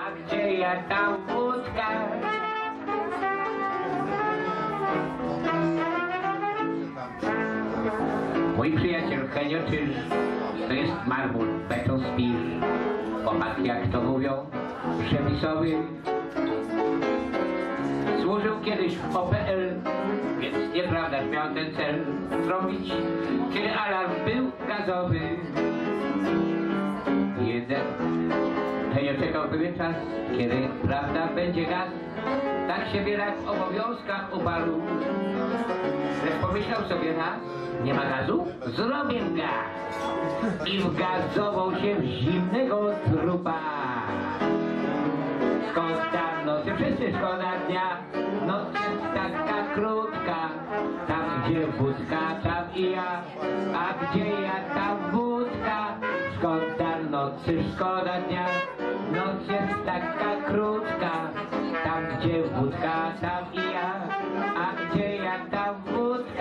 gdzie ja tam wódka? Mój przyjaciel Henio Czyż to jest marmur, beton, spisz. Chłopaki, jak to mówią, przemysłowy. Służył kiedyś w OPL, więc nieprawdaż miał ten cel zrobić, kiedy alarm był gazowy. Jeden Henio czekał pewien czas, kiedy prawda będzie gaz. Tak się biera w obowiązkach upadł. Lecz pomyślał sobie raz, nie ma gazu? Zrobię gaz. I wgazował się w zimnego trupa. Szkoda nocy, wszyscy szkoda dnia. Noc jest taka krótka. Tam gdzie wódka, tam i ja. A gdzie ja, tam wódka. Szkoda nocy, szkoda dnia. Noc jest taka krótka. Tam gdzie wódka, tam i ja. A gdzie ja, tam wódka.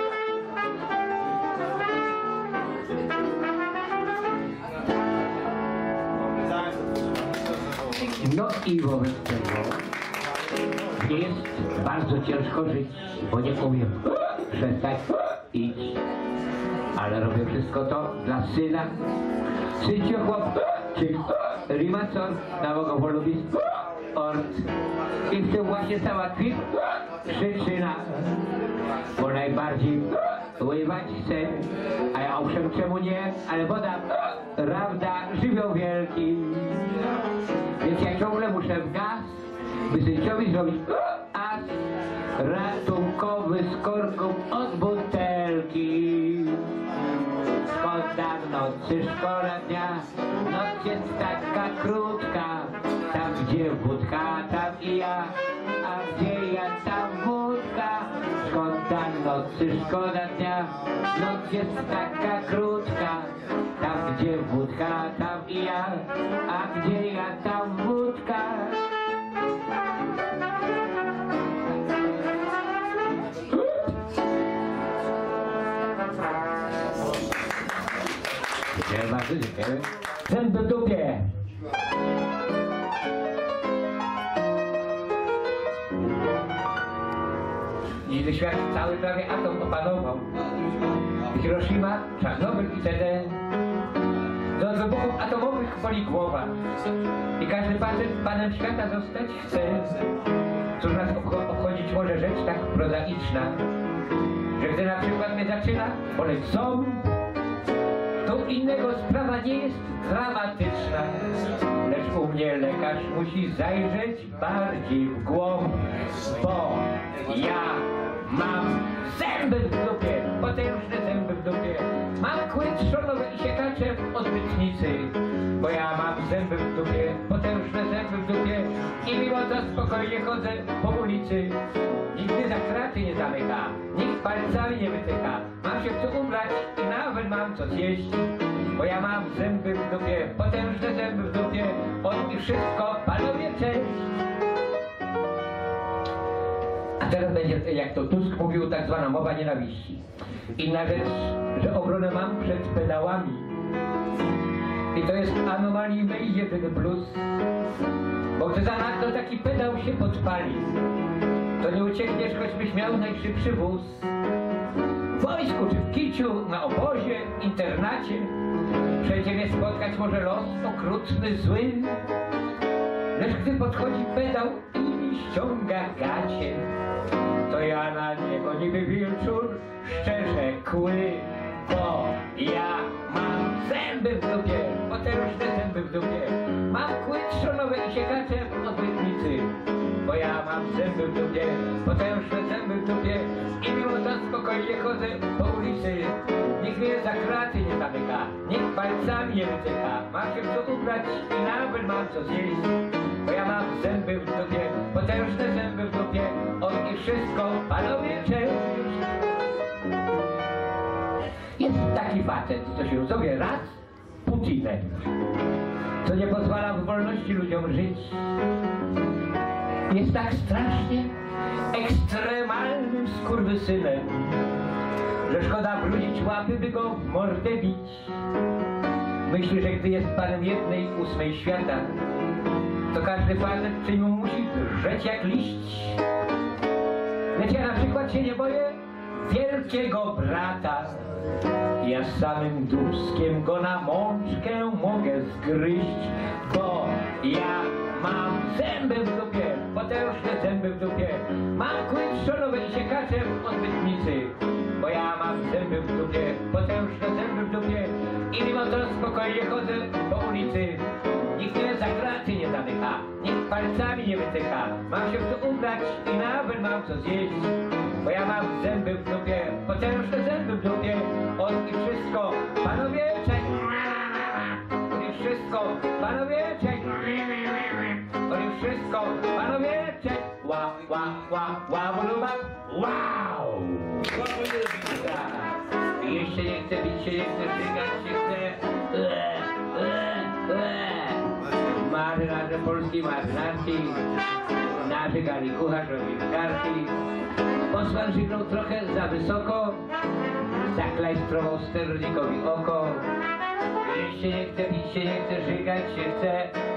No i wobec tego nie jest bardzo ciężko żyć, bo nie umiem przestać iść. Ale robię wszystko to dla syna. Sycio chłopczyk, rimator, na mogą polubić ort. I w tym właśnie załatwić przyczyna, bo najbardziej pływać chcę, a ja owszem czemu nie, ale woda, prawda, żywioł wielki. Więc ja ciągle muszę w gaz, by synciowi zrobić as ratunkowy z korką od butelki. Szkoda nocy, szkoda dnia, noc jest taka krótka. Tam gdzie wódka, tam i ja, a gdzie ja, tam wódka. Szkoda nocy, szkoda dnia, noc jest taka krótka. Tam gdzie wódka, tam i ja, a gdzie ja, tam wódka. Dziękuję bardzo, dziękuję. Zęby w dupie. Niby świat cały prawie atom opanował. Hiroshima, Czarnobyl i CD. Do wybuchów atomowych boli głowa. I każdy facet panem świata zostać chce. Cóż nas obchodzić może rzecz tak prozaiczna, że gdy na przykład mnie zaczyna boleć ząb, to innego sprawa nie jest dramatyczna. Lecz u mnie lekarz musi zajrzeć bardziej w głąb, bo ja mam zęby w dupie, potężne zęby w dupie. Mam kły trzonowe i siekacze w odbytnicy, bo ja mam zęby w dupie, potężne zęby w dupie. I mimo to spokojnie chodzę po ulicy. Nigdy za kraty nie zamyka, nikt palcami nie wytyka. Mam się w co ubrać i nawet mam co zjeść, bo ja mam zęby w dupie, potężne zęby w dupie. Od i wszystko, panowie, cześć. A teraz będzie, jak to Tusk mówił, tak zwana mowa nienawiści. Inna rzecz, że obronę mam przed pedałami. I to jest anomalii mej jedyny plus. Bo gdy zanadto taki pedał się podpali, to nie uciekniesz, choćbyś miał najszybszy wóz. W wojsku czy w kiciu, na obozie, internacie, przecie mnie spotkać może los okrutny, zły. Lecz gdy podchodzi pedał i ściąga gacie, to ja na niego niby wilczur szczerze kły, bo ja mam zęby w dupie, potężne zęby w dupie. Mam kły trzonowe i siekacze w odbytnicy, bo ja mam zęby w dupie, potężne zęby w dupie. I mimo to spokojnie chodzę po ulicy. Nikt mnie za kraty nie zamyka, nikt palcami nie wytyka. Mam się w co ubrać i nawet mam co zjeść, bo ja mam zęby w dupie, potężne zęby w dupie. On i wszystko, panowie, cześć. Jest taki facet, co się zowie raz Putinem, co nie pozwala w wolności ludziom żyć. Jest tak strasznie ekstremalnym skurwysynem, że szkoda brudzić łapy, by go w mordę bić. Myśli, że gdy jest panem 1/8 świata, to każdy facet przy nim musi drżeć jak liść. Lecz ja na przykład się nie boję wielkiego brata. Ja z samym duskiem go na mączkę mogę zgryźć, bo ja mam zęby w dupie, potężne zęby w dupie. Mam kły trzonowe i siekacze od bytnicy, bo ja mam zęby w dupie, potężne zęby w dupie. I mimo to spokojnie chodzę po ulicy. Nikt mnie za kraty nie zamyka, nikt palcami nie wytyka. Mam się w to ubrać i nawet mam co zjeść, bo ja mam zęby w dupie, potężne zęby w dupie. I wszystko, panowie, cześć. I wszystko, panowie, cześć. I wszystko, panowie, cześć. Wow! Jeszcze nie chcę bić się, nie chcę żygać, się chcę. Marynarze polskiej marynarki nażygali kucharzowi karty. Posłan żygnął trochę za wysoko, zaklajstrował sterwnikowi oko. Jeszcze nie chcę bić się, nie chcę żygać, się chcę.